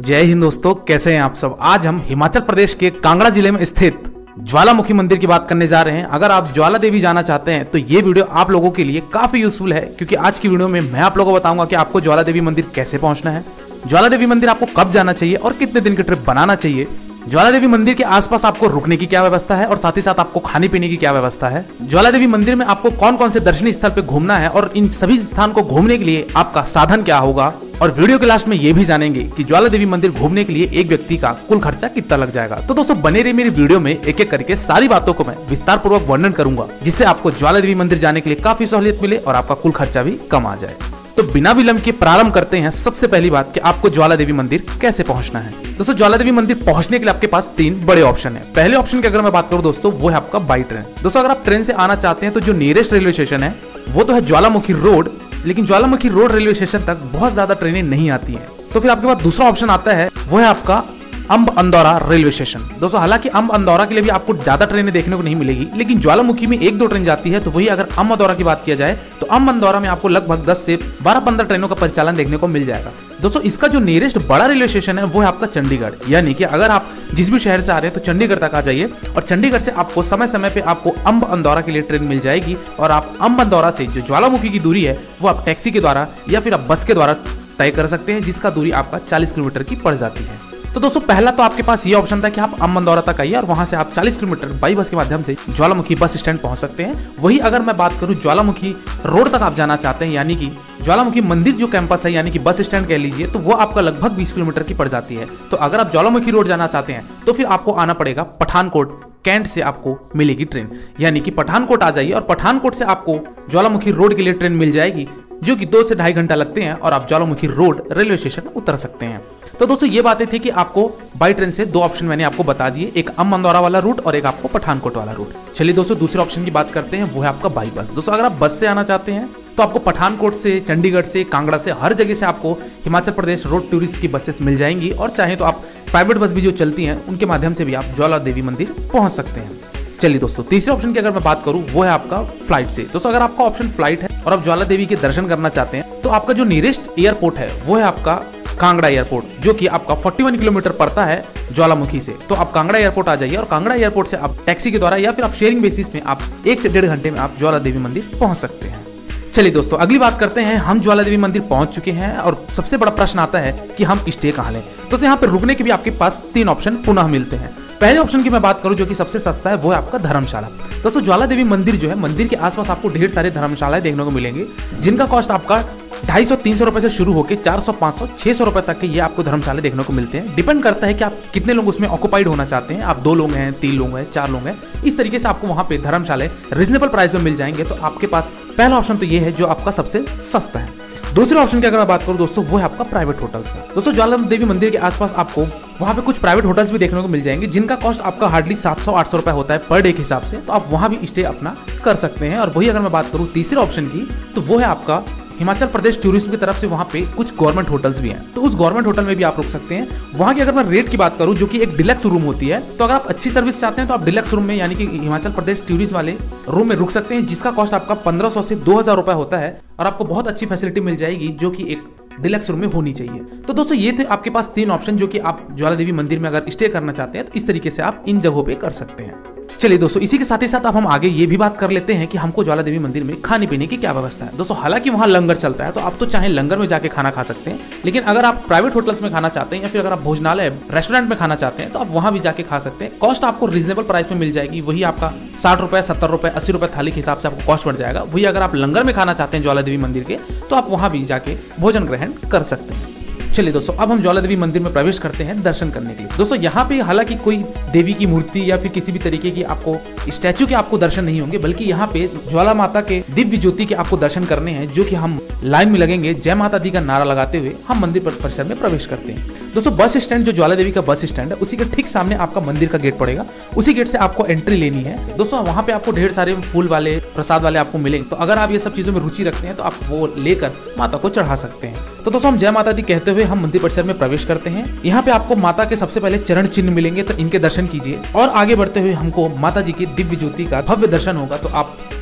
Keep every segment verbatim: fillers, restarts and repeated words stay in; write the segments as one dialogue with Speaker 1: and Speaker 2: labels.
Speaker 1: जय हिंद दोस्तों, कैसे हैं आप सब। आज हम हिमाचल प्रदेश के कांगड़ा जिले में स्थित ज्वालामुखी मंदिर की बात करने जा रहे हैं। अगर आप ज्वाला देवी जाना चाहते हैं तो ये वीडियो आप लोगों के लिए काफी यूजफुल है, क्योंकि आज की वीडियो में मैं आप लोगों को बताऊंगा कि आपको ज्वाला देवी मंदिर कैसे पहुंचना है, ज्वाला देवी मंदिर आपको कब जाना चाहिए और कितने दिन की ट्रिप बनाना चाहिए, ज्वाला देवी मंदिर के आसपास आपको रुकने की क्या व्यवस्था है और साथ ही साथ आपको खाने पीने की क्या व्यवस्था है, ज्वाला देवी मंदिर में आपको कौन कौन से दर्शनीय स्थल पे घूमना है और इन सभी स्थान को घूमने के लिए आपका साधन क्या होगा। और वीडियो के लास्ट में ये भी जानेंगे कि ज्वाला देवी मंदिर घूमने के लिए एक व्यक्ति का कुल खर्चा कितना लग जाएगा। तो दोस्तों बने रहिए मेरी वीडियो में, एक एक करके सारी बातों को मैं विस्तार पूर्वक वर्णन करूंगा, जिससे आपको ज्वाला देवी मंदिर जाने के लिए काफी सहूलियत मिले और आपका कुल खर्चा भी कम आ जाए। तो बिना विलंब के प्रारंभ करते हैं। सबसे पहली बात कि आपको ज्वाला देवी मंदिर कैसे पहुंचना है। दोस्तों ज्वाला देवी मंदिर पहुंचने के लिए आपके पास तीन बड़े ऑप्शन है। पहले ऑप्शन की अगर मैं बात करूं दोस्तों, वो है आपका बाई ट्रेन। दोस्तों अगर आप ट्रेन से आना चाहते हैं तो जो नियरेस्ट रेलवे स्टेशन है वो तो है ज्वालामुखी रोड, लेकिन ज्वालामुखी रोड रेलवे स्टेशन तक बहुत ज्यादा ट्रेनें नहीं आती हैं। तो फिर आपके पास दूसरा ऑप्शन आता है, वो है आपका अंब अंदौरा रेलवे स्टेशन। दोस्तों हालांकि अंब अंदौरा के लिए भी आपको ज्यादा ट्रेनें देखने को नहीं मिलेगी, लेकिन ज्वालामुखी में एक दो ट्रेन जाती है। तो वही अगर अंब अंदौरा की बात किया जाए तो अंब अंदौरा में आपको लगभग दस से बारह पंद्रह ट्रेनों का परिचालन देखने को मिल जाएगा। दोस्तों इसका जो नियरेस्ट बड़ा रेलवे स्टेशन है वो है आपका चंडीगढ़, यानी कि अगर आप जिस भी शहर से आ रहे हैं तो चंडीगढ़ तक आ जाइए और चंडीगढ़ से आपको समय समय पे आपको अंब अंदौरा के लिए ट्रेन मिल जाएगी। और आप अंब अंदौरा से जो ज्वालामुखी की दूरी है वो आप टैक्सी के द्वारा या फिर आप बस के द्वारा तय कर सकते हैं, जिसका दूरी आपका चालीस किलोमीटर की पड़ जाती है। तो दोस्तों पहला तो आपके पास ये ऑप्शन था कि आप अंब अंदौरा तक आइए और वहां से आप चालीस किलोमीटर बाई बस के माध्यम से ज्वालामुखी बस स्टैंड पहुंच सकते हैं। वही अगर मैं बात करूं ज्वालामुखी रोड तक आप जाना चाहते हैं, यानी कि ज्वालामुखी मंदिर जो कैंपस है यानी कि बस स्टैंड कह लीजिए, तो वो आपका लगभग बीस किलोमीटर की पड़ जाती है। तो अगर आप ज्वालामुखी रोड जाना चाहते हैं तो फिर आपको आना पड़ेगा पठानकोट। कैंट से आपको मिलेगी ट्रेन, यानी कि पठानकोट आ जाइए और पठानकोट से आपको ज्वालामुखी रोड के लिए ट्रेन मिल जाएगी, जो कि दो से ढाई घंटा लगते हैं और आप ज्वालामुखी रोड रेलवे स्टेशन उतर सकते हैं। तो दोस्तों ये बातें थी कि आपको बाई ट्रेन से दो ऑप्शन मैंने आपको बता दिए, एक अंब अंदौरा वाला रूट और एक आपको पठानकोट वाला रूट। चलिए दोस्तों दूसरे ऑप्शन की बात करते हैं, वो है आपका बाई बस। दोस्तों अगर आप बस से आना चाहते हैं तो आपको पठानकोट से, चंडीगढ़ से, कांगड़ा से, हर जगह से आपको हिमाचल प्रदेश रोड टूरिस्ट की बसेस मिल जाएंगी और चाहे तो आप प्राइवेट बस भी जो चलती हैं उनके माध्यम से भी आप ज्वाला देवी मंदिर पहुंच सकते हैं। चलिए दोस्तों तीसरे ऑप्शन की अगर मैं बात करूं वो है आपका फ्लाइट से। दोस्तों अगर आपका ऑप्शन फ्लाइट है और आप ज्वाला देवी के दर्शन करना चाहते हैं तो आपका जो नियरेस्ट एयरपोर्ट है वो है आपका कांगड़ा एयरपोर्ट, जो कि आपका इकतालीस किलोमीटर पड़ता है ज्वालामुखी से। तो आप कांगड़ा एयरपोर्ट आ जाइए और कांगड़ा एयरपोर्ट से आप टैक्सी के द्वारा या फिर आप शेयरिंग बेसिस में आप एक से डेढ़ घंटे में आप ज्वाला देवी मंदिर पहुंच सकते हैं। चलिए दोस्तों अगली बात करते हैं, हम ज्वाला देवी मंदिर पहुंच चुके हैं और सबसे बड़ा प्रश्न आता है कि हम स्टे कहाँ लें। तो यहाँ पे रुकने के भी आपके पास तीन ऑप्शन पुनः मिलते हैं। पहले ऑप्शन की मैं बात करूं जो कि सबसे सस्ता है, वो है आपका धर्मशाला। दोस्तों ज्वाला देवी मंदिर जो है, मंदिर के आसपास आपको ढेर सारे धर्मशालाएं देखने को मिलेंगे, जिनका कॉस्ट आपका ढाई सौ तीन सौ रुपए से शुरू होकर चार सौ पाँच सौ छह सौ रुपए तक के ये आपको धर्मशाला देखने को मिलते हैं। डिपेंड करता है कि आप कितने लोग उसमें ऑक्युपाइड होना चाहते हैं, आप दो लोग हैं, तीन लोग हैं, चार लोग हैं, इस तरीके से आपको वहां पे धर्मशाला रीजनेबल प्राइस में मिल जाएंगे। तो आपके पास पहला ऑप्शन तो ये है जो आपका सबसे सस्ता है। दूसरे ऑप्शन की अगर मैं बात करूं दोस्तों, वो है आपका प्राइवेट होटल्स का। दोस्तों ज्वाला देवी मंदिर के आसपास आपको वहां पे कुछ प्राइवेट होटल्स भी देखने को मिल जाएंगे, जिनका कॉस्ट आपका हार्डली सात सौ आठ सौ रुपए होता है पर डे के हिसाब से। तो आप वहां भी स्टे अपना कर सकते हैं। और वही अगर मैं बात करूं तीसरे ऑप्शन की, तो वो है आपका हिमाचल प्रदेश टूरिज्म की तरफ से वहां पे कुछ गवर्नमेंट होटल्स भी हैं, तो उस गवर्नमेंट होटल में भी आप रुक सकते हैं। वहां की अगर मैं रेट की बात करूं जो कि एक डिलक्स रूम होती है, तो अगर आप अच्छी सर्विस चाहते हैं तो आप डिलक्स रूम में यानी कि हिमाचल प्रदेश टूरिज्म वाले रूम में रुक सकते हैं, जिसका कॉस्ट आपका पंद्रह सौ से दो हजार रुपए होता है और आपको बहुत अच्छी फैसिलिटी मिल जाएगी जो कि एक डिलक्स रूम में होनी चाहिए। तो दोस्तों ये थे आपके पास तीन ऑप्शन जो कि आप ज्वाला देवी मंदिर में अगर स्टे करना चाहते हैं तो इस तरीके से आप इन जगहों पे कर सकते हैं। चलिए दोस्तों इसी के साथ ही साथ अब हम आगे ये भी बात कर लेते हैं कि हमको ज्वाला देवी मंदिर में खाने पीने की क्या व्यवस्था है। दोस्तों हालांकि वहां लंगर चलता है, तो आप तो चाहे लंगर में जाके खाना खा सकते हैं, लेकिन अगर आप प्राइवेट होटल्स में खाना चाहते हैं या फिर अगर आप भोजनालय रेस्टोरेंट में खाना चाहते हैं तो आप वहां भी जाके खा सकते हैं। कॉस्ट आपको रीजनेबल प्राइस में मिल जाएगी, वही आपका साठ रुपए सत्तर रुपए अस्सी रुपए थाली के हिसाब से आपको कॉस्ट बढ़ जाएगा। वही अगर आप लंगर में खाना चाहते हैं ज्वाला देवी मंदिर के, तो आप वहां भी जाके भोजन ग्रहण कर सकते हैं। चलिए दोस्तों अब हम ज्वाला देवी मंदिर में प्रवेश करते हैं दर्शन करने के लिए। दोस्तों यहाँ पे हालांकि कोई देवी की मूर्ति या फिर किसी भी तरीके की आपको स्टैचू के आपको दर्शन नहीं होंगे, बल्कि यहाँ पे ज्वाला माता के दिव्य ज्योति के आपको दर्शन करने हैं, जो कि हम लाइन में लगेंगे, जय माता दी का नारा लगाते हुए हम मंदिर परिसर में प्रवेश करते हैं। दोस्तों बस स्टैंड जो ज्वाला देवी का बस स्टैंड है, उसी के ठीक सामने आपका मंदिर का गेट पड़ेगा, उसी गेट से आपको एंट्री लेनी है। दोस्तों वहाँ पे आपको ढेर सारे फूल वाले प्रसाद वाले आपको मिलेंगे, तो अगर आप ये सब चीजों में रुचि रखते हैं तो आप वो लेकर माता को चढ़ा सकते हैं। तो दोस्तों हम जय माता दी कहते हुए हम मंदिर परिसर में प्रवेश करते हैं। यहाँ पे आपको माता के सबसे पहले चरण चिन्ह मिलेंगे, तो इनके दर्शन कीजिए और आगे बढ़ते हुए हमको माता जी की दिव्य ज्योति का भव्य दर्शन होगा। तो आप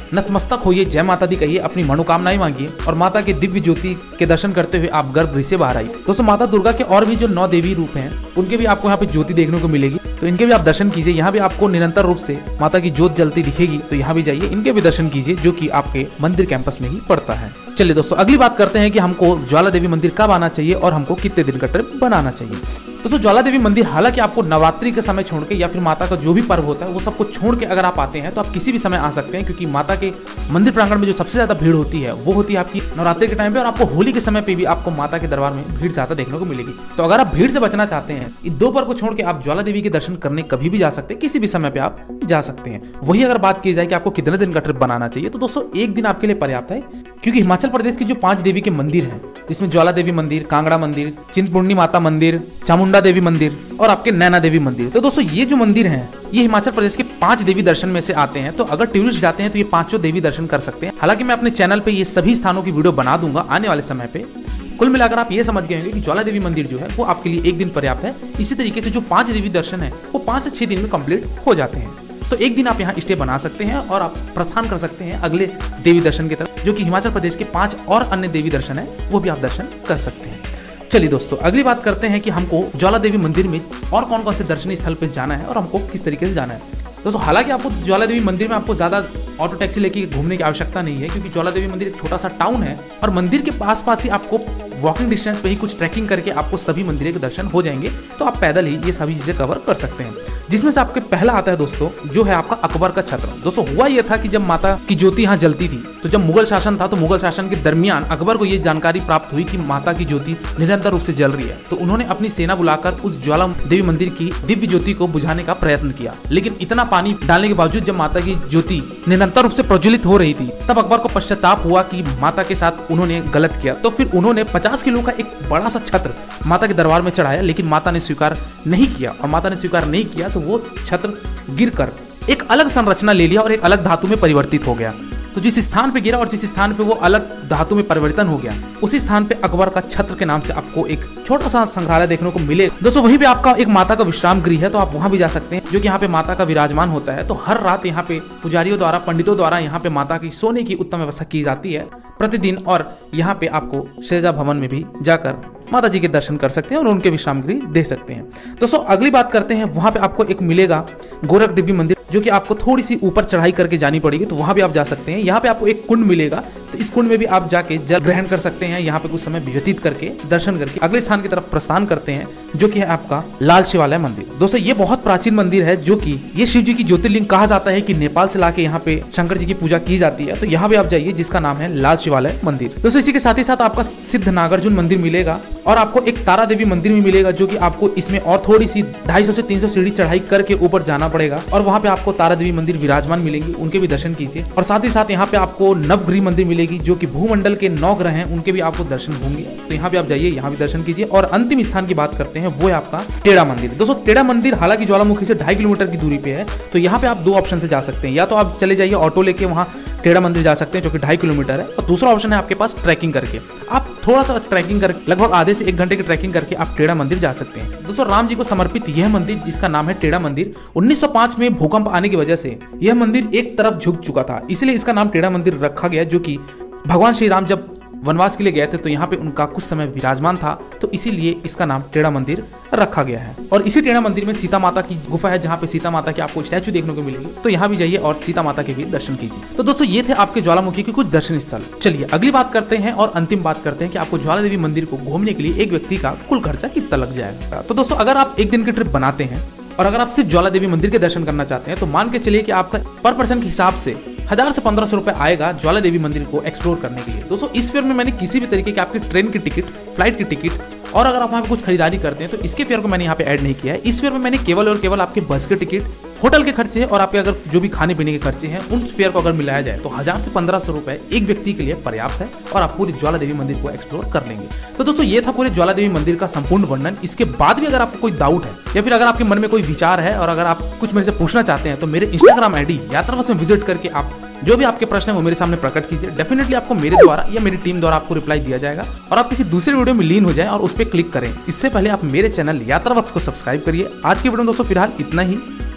Speaker 1: नतमस्तक होइए, जय माता दी कहिए, अपनी मनोकामनाएं मांगिए और माता के दिव्य ज्योति के दर्शन करते हुए आप गर्भगृह से बाहर आइए। दोस्तों माता दुर्गा के और भी जो नौ देवी रूप हैं उनके भी आपको यहाँ पे ज्योति देखने को मिलेगी, तो इनके भी आप दर्शन कीजिए। यहाँ भी आपको निरंतर रूप से माता की ज्योत जलती दिखेगी, तो यहाँ भी जाइए, इनके भी दर्शन कीजिए, जो कि आपके मंदिर कैंपस में ही पड़ता है। चलिए दोस्तों अगली बात करते हैं कि हमको ज्वाला देवी मंदिर कब आना चाहिए और हमको कितने दिन का ट्रिप बनाना चाहिए। दोस्तों ज्वाला देवी मंदिर हालांकि आपको नवरात्रि के समय छोड़ के या फिर माता का जो भी पर्व होता है वो सबको छोड़ के अगर आप आते हैं तो आप किसी भी समय आ सकते हैं, क्योंकि माता के मंदिर प्रांगण में जो सबसे ज्यादा भीड़ होती है वो होती है आपकी नवरात्रि के टाइम पे, और आपको होली के समय पे भी आपको माता के दरबार में भीड़ ज्यादा देखने को मिलेगी। तो अगर आप भीड़ से बचना चाहते हैं, इन दो पर को छोड़ के आप ज्वाला देवी के दर्शन करने कभी भी जा सकते हैं, किसी भी समय पे आप जा सकते हैं। वही अगर बात की जाए कि आपको कितने दिन का ट्रिप बनाना चाहिए, तो दोस्तों एक दिन आपके लिए पर्याप्त है, क्योंकि हिमाचल प्रदेश की जो पांच देवी के मंदिर हैं, जिसमें ज्वाला देवी मंदिर, कांगड़ा मंदिर, चिंतपूर्णी माता मंदिर, चामुंडा देवी मंदिर और आपके नैना देवी मंदिर, तो दोस्तों ये जो मंदिर हैं ये हिमाचल प्रदेश के पांच देवी दर्शन में से आते हैं। तो अगर टूरिस्ट जाते हैं तो ये पांचों देवी दर्शन कर सकते हैं। हालांकि मैं अपने चैनल पे ये सभी स्थानों की वीडियो बना दूंगा आने वाले समय पे। कुल मिलाकर आप ये समझ गए होंगे कि ज्वाला देवी मंदिर जो है वो आपके लिए एक दिन पर्याप्त है। इसी तरीके से जो पांच देवी दर्शन है वो पांच से छह दिन में कंप्लीट हो जाते हैं। तो एक दिन आप यहाँ स्टे बना सकते हैं और आप प्रस्थान कर सकते हैं अगले देवी दर्शन की तरफ, जो कि हिमाचल प्रदेश के पांच और अन्य देवी दर्शन है वो भी आप दर्शन कर सकते हैं। चलिए दोस्तों अगली बात करते हैं कि हमको ज्वाला देवी मंदिर में और कौन कौन से दर्शनीय स्थल पे जाना है और हमको किस तरीके से जाना है। दोस्तों हालांकि आपको ज्वाला देवी मंदिर में आपको ज्यादा ऑटो टैक्सी लेके घूमने की आवश्यकता नहीं है, क्योंकि ज्वाला देवी मंदिर एक छोटा सा टाउन है और मंदिर के पास पास ही आपको वॉकिंग डिस्टेंस पे ही कुछ ट्रैकिंग करके आपको सभी मंदिरों के दर्शन हो जाएंगे। तो आप पैदल ही ये सभी चीजें कवर कर सकते हैं, जिसमें से आपके पहला आता है दोस्तों जो है आपका अकबर का छत्र। दोस्तों हुआ यह था कि जब माता की ज्योति यहाँ जलती थी, तो जब मुगल शासन था तो मुगल शासन के दरमियान अकबर को ये जानकारी प्राप्त हुई कि माता की ज्योति निरंतर रूप से जल रही है, तो उन्होंने अपनी सेना बुलाकर उस ज्वाला देवी मंदिर की दिव्य ज्योति को बुझाने का प्रयत्न किया। लेकिन इतना पानी डालने के बावजूद जब माता की ज्योति निरंतर रूप से प्रज्वलित हो रही थी, तब अकबर को पश्चाताप हुआ कि माता के साथ उन्होंने गलत किया। तो फिर उन्होंने पचास किलो का एक बड़ा सा छत्र माता के दरबार में चढ़ाया, लेकिन माता ने स्वीकार नहीं किया, और माता ने स्वीकार नहीं किया तो वो छत्र गिरकर एक अलग संरचना ले लिया और एक अलग धातु में परिवर्तित हो गया। तो जिस स्थान पे गिरा और जिस स्थान पे वो अलग धातु में परिवर्तन हो गया, उसी स्थान पे अकबर का छत्र के नाम से आपको एक छोटा सा संग्रहालय देखने को मिले। दोस्तों वहीं पे आपका एक माता का विश्राम गृह है, तो आप वहां भी जा सकते हैं, जो कि यहाँ पे माता का विराजमान होता है। तो हर रात यहाँ पे पुजारियों द्वारा, पंडितों द्वारा यहाँ पे माता की सोने की उत्तम व्यवस्था की जाती है प्रतिदिन, और यहाँ पे आपको शेजा भवन में भी जाकर माता जी के दर्शन कर सकते हैं और उनके विश्राम गृह दे सकते हैं। दोस्तों अगली बात करते हैं, वहां पे आपको एक मिलेगा गोरख देवी मंदिर, जो कि आपको थोड़ी सी ऊपर चढ़ाई करके जानी पड़ेगी, तो वहां भी आप जा सकते हैं। यहाँ पे आपको एक कुंड मिलेगा, तो इस कुंड में भी आप जाके जल ग्रहण कर सकते हैं। यहाँ पे कुछ समय व्यतीत करके दर्शन करके अगले स्थान की तरफ प्रस्थान करते हैं, जो कि है आपका लाल शिवालय मंदिर। दोस्तों ये बहुत प्राचीन मंदिर है, जो कि ये शिव जी की ज्योतिर्लिंग कहा जाता है कि नेपाल से लाके यहाँ पे शंकर जी की पूजा की जाती है। तो यहाँ भी आप जाइए, जिसका नाम है लाल शिवालय मंदिर। दोस्तों इसी के साथ ही साथ आपका सिद्ध नागार्जुन मंदिर मिलेगा, और आपको एक तारा देवी मंदिर भी मिलेगा, जो कि आपको इसमें और थोड़ी सी ढाई सौ से तीन सौ सीढ़ी चढ़ाई करके ऊपर जाना पड़ेगा, और वहां पे आपको तारा देवी मंदिर विराजमान मिलेंगे, उनके भी दर्शन कीजिए। और साथ ही साथ यहाँ पे आपको नवग्रह मंदिर मिलेगी, जो कि भूमंडल के नौ ग्रह हैं, उनके भी आपको दर्शन होंगे। तो यहाँ पे आप जाइए, यहाँ भी दर्शन कीजिए। और अंतिम स्थान की बात करते हैं, वो है आपका टेढ़ा मंदिर। दोस्तों टेढ़ा मंदिर हालांकि ज्वालामुखी से ढाई किलोमीटर की दूरी पे है, तो यहाँ पे आप दो ऑप्शन से जा सकते हैं। या तो आप चले जाइए ऑटो लेके वहाँ टेढ़ा मंदिर जा सकते हैं, जो कि ढाई किलोमीटर है, और दूसरा ऑप्शन है आपके पास ट्रैकिंग करके। आप थोड़ा सा ट्रैकिंग कर लगभग आधे से एक घंटे की ट्रैकिंग करके आप टेढ़ा मंदिर जा सकते हैं। दोस्तों राम जी को समर्पित यह मंदिर, जिसका नाम है टेढ़ा मंदिर, उन्नीस सौ पाँच में भूकंप आने की वजह से यह मंदिर एक तरफ झुक चुका था, इसलिए इसका नाम टेढ़ा मंदिर रखा गया। जो कि भगवान श्री राम जब वनवास के लिए गए थे तो यहाँ पे उनका कुछ समय विराजमान था, तो इसीलिए इसका नाम टेढ़ा मंदिर रखा गया है। और इसी टेढ़ा मंदिर में सीता माता की गुफा है, जहाँ पे सीता माता की आपको स्टैचू देखने को मिलेगी, तो यहाँ भी जाइए और सीता माता के भी दर्शन कीजिए। तो दोस्तों ये थे आपके ज्वालामुखी के कुछ दर्शन स्थल। चलिए अगली बात करते हैं और अंतिम बात करते हैं कि आपको ज्वाला देवी मंदिर को घूमने के लिए एक व्यक्ति का कुल खर्चा कितना लग जाएगा। तो दोस्तों अगर आप एक दिन की ट्रिप बनाते हैं और अगर आप सिर्फ ज्वाला देवी मंदिर के दर्शन करना चाहते हैं, तो मान के चलिए कि आपका पर पर्सन के हिसाब से हजार से पंद्रह सौ रुपए आएगा ज्वाला देवी मंदिर को एक्सप्लोर करने के लिए। दोस्तों इस फेयर में मैंने किसी भी तरीके की आपकी ट्रेन की टिकट, फ्लाइट की टिकट, और अगर आप वहाँ पे कुछ खरीदारी करते हैं तो इसके फेयर को मैंने यहाँ पे ऐड नहीं किया है। इस फेयर में मैंने केवल और केवल आपके बस के टिकट, होटल के खर्चे और आपके अगर जो भी खाने पीने के खर्चे हैं, उन फेयर को अगर मिलाया जाए तो हजार से पंद्रह सौ रुपए एक व्यक्ति के लिए पर्याप्त है, और आप पूरी ज्वाला देवी मंदिर को एक्सप्लोर कर लेंगे। तो दोस्तों ये था पूरे ज्वाला देवी मंदिर का संपूर्ण वर्णन। इसके बाद भी अगर आपको कोई डाउट है या फिर अगर आपके मन में कोई विचार है और अगर आप कुछ मेरे से पूछना चाहते हैं, तो मेरे इंस्टाग्राम आईडी यात्रावश में विजिट करके आप जो भी आपके प्रश्न है वो मेरे सामने प्रकट कीजिए। डेफिनेटली आपको मेरे द्वारा या मेरी टीम द्वारा आपको रिप्लाई दिया जाएगा, और आप किसी दूसरे वीडियो में लीन हो जाएं और उस पर क्लिक करें। इससे पहले आप मेरे चैनल यात्रावश को सब्सक्राइब करिए। आज की वीडियो में दोस्तों फिलहाल इतना ही।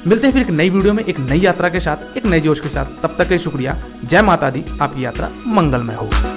Speaker 1: मिलते हैं फिर एक नई वीडियो में एक नई यात्रा के साथ, एक नए जोश के साथ। तब तक के लिए शुक्रिया। जय माता दी, आपकी यात्रा मंगलमय हो।